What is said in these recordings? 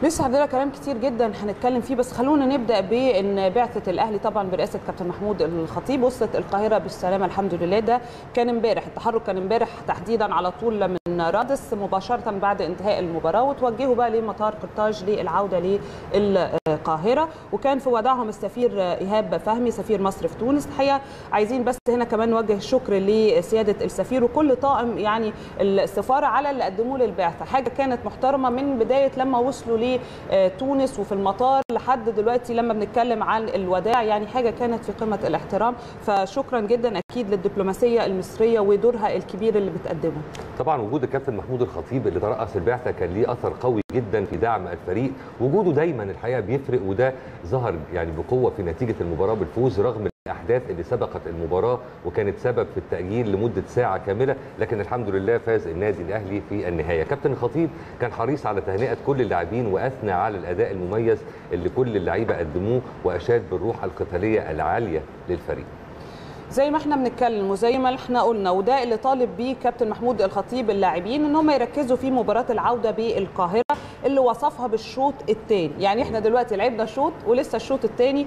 لسه عندنا كلام كتير جدا هنتكلم فيه، بس خلونا نبدا بان بعثه الاهلي طبعا برئاسه كابتن محمود الخطيب وصلت القاهره بالسلامه الحمد لله. ده كان امبارح، التحرك كان امبارح تحديدا على طول من رادس مباشره بعد انتهاء المباراه، وتوجهوا بقى لمطار قرطاج للعوده للقاهره. وكان في وداعهم السفير ايهاب فهمي سفير مصر في تونس. الحقيقه عايزين بس هنا كمان نوجه الشكر لسياده السفير وكل طاقم يعني السفاره على اللي قدموه للبعثه. حاجه كانت محترمه من بدايه لما وصلوا لتونس وفي المطار لحد دلوقتي لما بنتكلم عن الوداع، يعني حاجه كانت في قمه الاحترام. فشكرا جدا اكيد للدبلوماسيه المصريه ودورها الكبير اللي بتقدمه. طبعا وجود الكابتن محمود الخطيب اللي ترأس البعثه كان ليه اثر قوي جدا في دعم الفريق، وجوده دايما الحقيقه بيفرق، وده ظهر يعني بقوه في نتيجه المباراه بالفوز رغم الاحداث اللي سبقت المباراه وكانت سبب في التاجيل لمده ساعه كامله، لكن الحمد لله فاز النادي الاهلي في النهايه. كابتن الخطيب كان حريص على تهنئه كل اللاعبين واثنى على الاداء المميز اللي كل اللعيبه قدموه، واشاد بالروح القتاليه العاليه للفريق. زي ما احنا بنتكلم وزي ما احنا قلنا، وده اللي طالب بيه كابتن محمود الخطيب اللاعبين ان هم يركزوا في مباراه العوده بالقاهره اللي وصفها بالشوط الثاني. يعني احنا دلوقتي لعبنا شوط ولسه الشوط الثاني،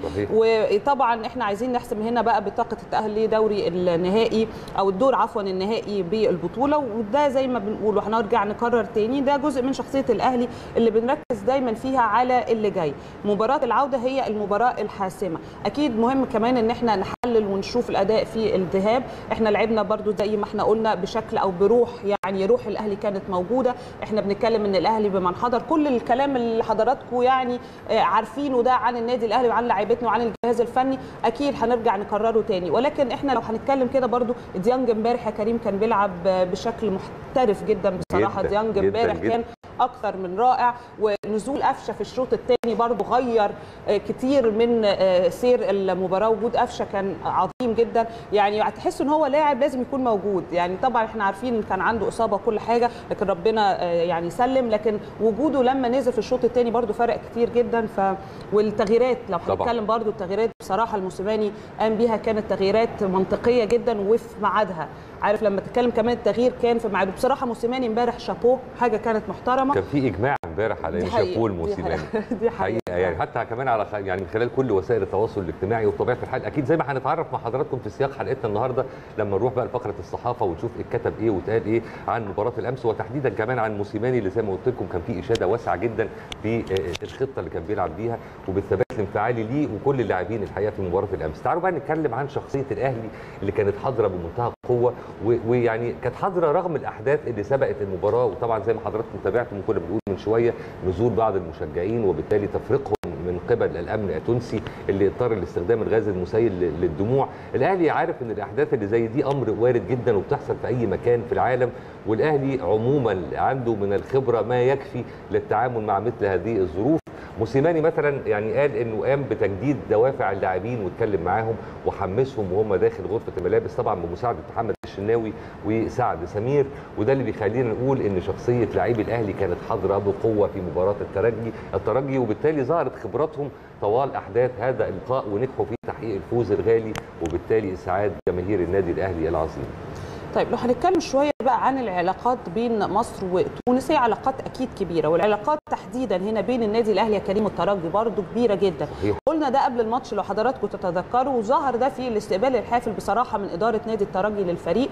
وطبعا احنا عايزين نحسم هنا بقى بطاقه التاهل لدوري النهائي او الدور عفوا النهائي بالبطوله. وده زي ما بنقول وهنرجع نكرر تاني، ده جزء من شخصيه الاهلي اللي بنركز دايما فيها على اللي جاي. مباراه العوده هي المباراه الحاسمه. اكيد مهم كمان ان احنا نحلل ونشوف الاداء في الذهاب. احنا لعبنا برضو زي ما احنا قلنا بشكل او بروح، يعني روح الاهلي كانت موجوده. احنا بنتكلم ان الاهلي بمن حضر، كل الكلام اللي حضراتكم يعني عارفينه ده عن النادي الاهلي وعن لاعيبتنا وعن الجهاز الفني اكيد هنرجع نكرره تاني. ولكن احنا لو هنتكلم كده برضو ديانج امبارح يا كريم كان بيلعب بشكل محترف جدا بصراحه. ديانج امبارح كان اكثر من رائع، ونزول قفشه في الشوط الثاني برضو غير كتير من سير المباراه. وجود قفشه كان عظيم جدا، يعني هتحس ان هو لاعب لازم يكون موجود. يعني طبعا احنا عارفين ان كان عنده اصابه وكل حاجه، لكن ربنا يعني سلم. لكن وجوده لما نزل في الشوط الثاني برضو فرق كتير جدا. والتغييرات لو هنتكلم برضو التغييرات بصراحه الموسيماني قام بيها كانت تغييرات منطقيه جدا وفي ميعادها. عارف لما تتكلم كمان التغيير كان في ميعاده بصراحه. موسيماني امبارح شابوه، حاجه كانت محترمه. كان في اجماع امبارح على ان شابوه الموسيماني دي حقيقه يعني حتى كمان على يعني من خلال كل وسائل التواصل الاجتماعي. وبطبيعه الحال اكيد زي ما هنتعرف مع حضراتكم في سياق حلقتنا النهارده لما نروح بقى لفقره الصحافه ونشوف اتكتب ايه واتقال ايه عن مباراه الامس، وتحديدا كمان عن موسيماني اللي زي ما قلت لكم كان في اشاده واسعه جدا في الخطه اللي كان بيلعب بيها وبالثبات الانفعالي ليه وكل اللاعبين الحقيقه في مباراه الامس. تعالوا بقى نتكلم عن شخصيه الاهلي اللي كانت حاضره بمنتهى القوه، ويعني كانت حاضره رغم الاحداث اللي سبقت المباراه. وطبعا زي ما حضراتكم تابعتم وكنا بنقول من شويه نزول بعض المشجعين وبالتالي تفريقهم من قبل الامن التونسي اللي اضطر لاستخدام الغاز المسيل للدموع. الاهلي عارف ان الاحداث اللي زي دي امر وارد جدا وبتحصل في اي مكان في العالم، والاهلي عموما عنده من الخبره ما يكفي للتعامل مع مثل هذه الظروف. موسيماني مثلا يعني قال انه قام بتجديد دوافع اللاعبين واتكلم معاهم وحمسهم وهم داخل غرفه الملابس، طبعا بمساعده محمد الشناوي وسعد سمير. وده اللي بيخلينا نقول ان شخصيه لاعبي الاهلي كانت حاضره بقوه في مباراه الترجي، وبالتالي ظهرت خبراتهم طوال احداث هذا اللقاء ونجحوا في تحقيق الفوز الغالي وبالتالي اسعاد جماهير النادي الاهلي العظيم. طيب لو هنتكلم شويه بقى عن العلاقات بين مصر وتونس، هي علاقات اكيد كبيره، والعلاقات تحديدا هنا بين النادي الاهلي يا كريم والترجي برضو كبيره جدا. صحيح. قلنا ده قبل الماتش لو حضراتكم تتذكروا، وظهر ده في الاستقبال الحافل بصراحه من اداره نادي الترجي للفريق.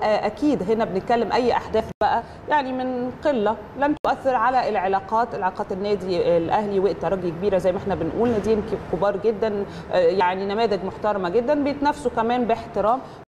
واكيد هنا بنتكلم اي احداث بقى يعني من قله لن تؤثر على علاقات النادي الاهلي والترجي كبيره زي ما احنا بنقول. ناديين كبار جدا، يعني نماذج محترمه جدا بيتنافسوا كمان باحترام.